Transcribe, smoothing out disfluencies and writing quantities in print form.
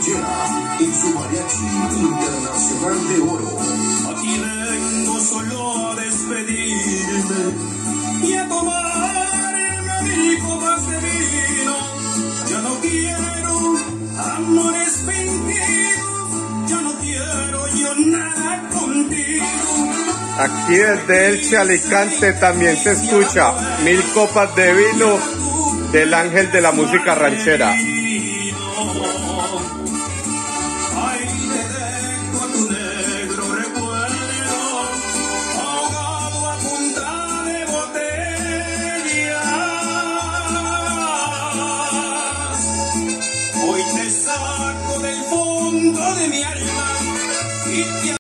ranchera en su mariachi internacional de oro. Aquí vengo solo a despedirme y a tomarme 1000 copas de vino. Ya no quiero amores fingidos, ya no quiero yo nada contigo. Aquí desde Elche, Alicante también se escucha 1000 copas de vino del ángel de la música ranchera. Hoy te saco del fondo de mi alma y te